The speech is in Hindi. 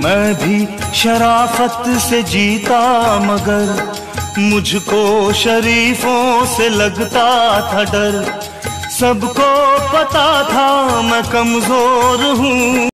मैं भी शराफत से जीता मगर मुझको शरीफों से लगता था डर। सबको पता था मैं कमजोर हूँ।